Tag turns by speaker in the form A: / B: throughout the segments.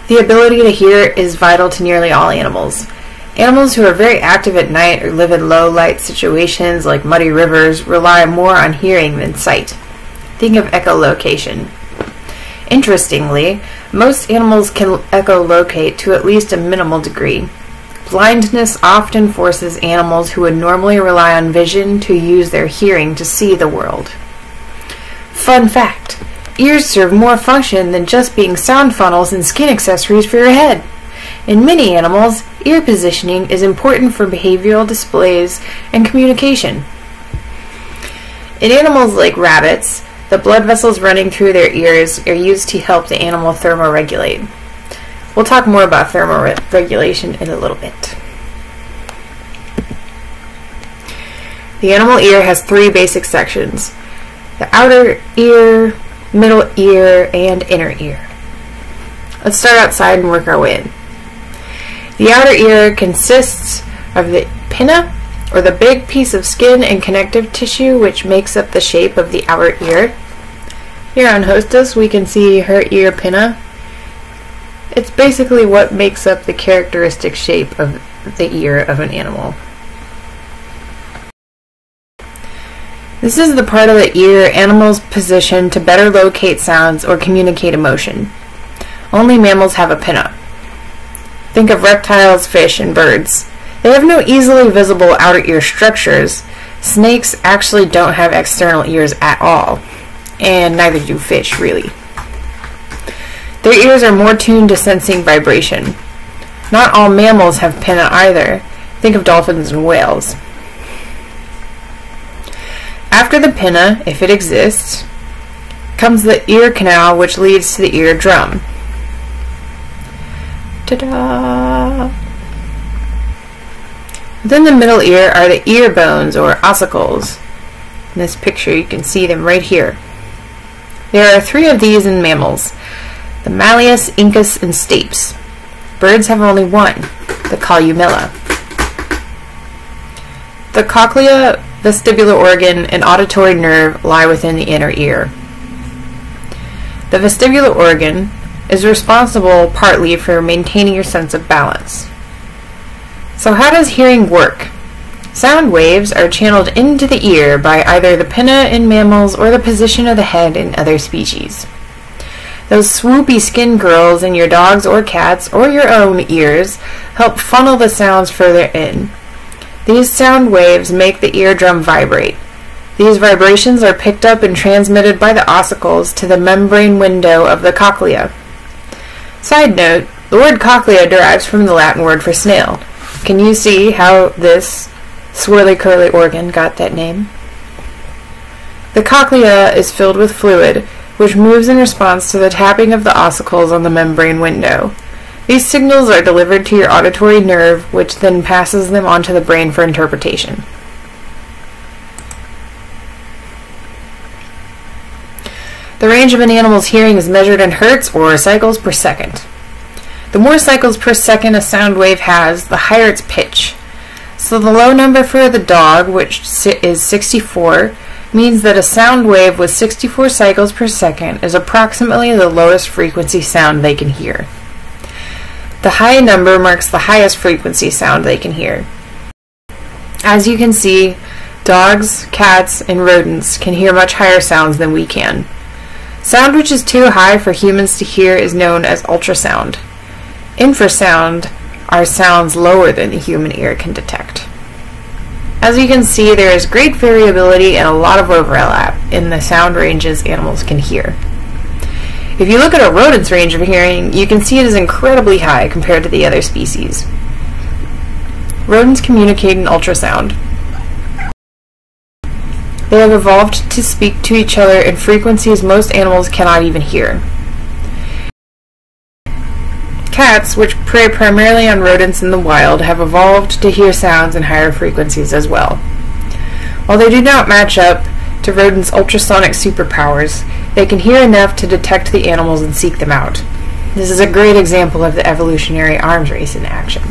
A: The ability to hear is vital to nearly all animals. Animals who are very active at night or live in low-light situations like muddy rivers rely more on hearing than sight. Think of echolocation. Interestingly, most animals can echolocate to at least a minimal degree. Blindness often forces animals who would normally rely on vision to use their hearing to see the world. Fun fact: ears serve more function than just being sound funnels and skin accessories for your head. In many animals, ear positioning is important for behavioral displays and communication. In animals like rabbits, the blood vessels running through their ears are used to help the animal thermoregulate. We'll talk more about thermoregulation in a little bit. The animal ear has three basic sections: the outer ear, middle ear, and inner ear. Let's start outside and work our way in. The outer ear consists of the pinna, or the big piece of skin and connective tissue which makes up the shape of the outer ear. Here on Hostess we can see her ear pinna. It's basically what makes up the characteristic shape of the ear of an animal. This is the part of the ear animals position to better locate sounds or communicate emotion. Only mammals have a pinna. Think of reptiles, fish, and birds. They have no easily visible outer ear structures. Snakes actually don't have external ears at all, and neither do fish, really. Their ears are more tuned to sensing vibration. Not all mammals have pinna either. Think of dolphins and whales. After the pinna, if it exists, comes the ear canal, which leads to the eardrum. Ta-da! Within the middle ear are the ear bones, or ossicles. In this picture you can see them right here. There are three of these in mammals: the malleus, incus, and stapes. Birds have only one, the columella. The cochlea, vestibular organ, and auditory nerve lie within the inner ear. The vestibular organ is responsible partly for maintaining your sense of balance. So how does hearing work? Sound waves are channeled into the ear by either the pinna in mammals or the position of the head in other species. Those swoopy skin curls in your dog's or cat's or your own ears help funnel the sounds further in. These sound waves make the eardrum vibrate. These vibrations are picked up and transmitted by the ossicles to the membrane window of the cochlea. Side note, the word cochlea derives from the Latin word for snail. Can you see how this swirly curly organ got that name? The cochlea is filled with fluid, which moves in response to the tapping of the ossicles on the membrane window. These signals are delivered to your auditory nerve, which then passes them onto the brain for interpretation. The range of an animal's hearing is measured in hertz or cycles per second. The more cycles per second a sound wave has, the higher its pitch. So the low number for the dog, which is 64, means that a sound wave with 64 cycles per second is approximately the lowest frequency sound they can hear. The high number marks the highest frequency sound they can hear. As you can see, dogs, cats, and rodents can hear much higher sounds than we can. Sound which is too high for humans to hear is known as ultrasound. Infrasound are sounds lower than the human ear can detect. As you can see, there is great variability and a lot of overlap in the sound ranges animals can hear. If you look at a rodent's range of hearing, you can see it is incredibly high compared to the other species. Rodents communicate in ultrasound. They have evolved to speak to each other in frequencies most animals cannot even hear. Cats, which prey primarily on rodents in the wild, have evolved to hear sounds in higher frequencies as well. While they do not match up to rodents' ultrasonic superpowers, they can hear enough to detect the animals and seek them out. This is a great example of the evolutionary arms race in action.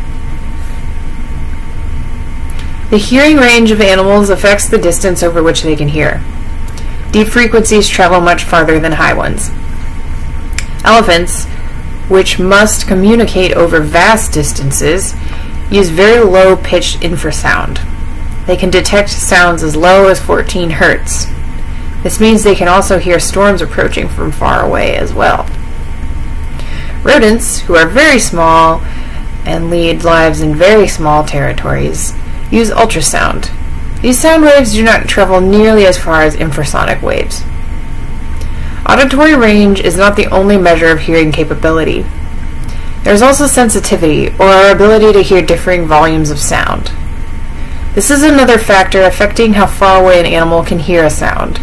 A: The hearing range of animals affects the distance over which they can hear. Deep frequencies travel much farther than high ones. Elephants, which must communicate over vast distances, use very low-pitched infrasound. They can detect sounds as low as 14 Hertz. This means they can also hear storms approaching from far away as well. Rodents, who are very small and lead lives in very small territories, use ultrasound. These sound waves do not travel nearly as far as infrasonic waves. Auditory range is not the only measure of hearing capability. There is also sensitivity, or our ability to hear differing volumes of sound. This is another factor affecting how far away an animal can hear a sound.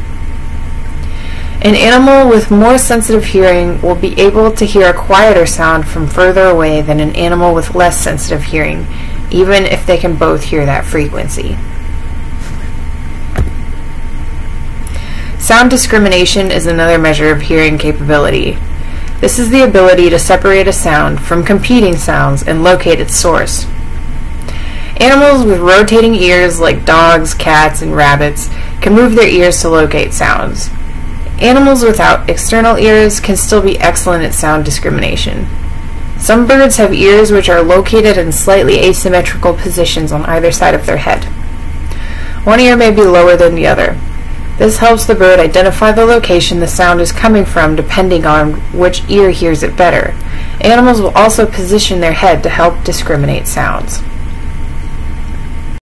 A: An animal with more sensitive hearing will be able to hear a quieter sound from further away than an animal with less sensitive hearing, even if they can both hear that frequency. Sound discrimination is another measure of hearing capability. This is the ability to separate a sound from competing sounds and locate its source. Animals with rotating ears like dogs, cats, and rabbits can move their ears to locate sounds. Animals without external ears can still be excellent at sound discrimination. Some birds have ears which are located in slightly asymmetrical positions on either side of their head. One ear may be lower than the other. This helps the bird identify the location the sound is coming from depending on which ear hears it better. Animals will also position their head to help discriminate sounds.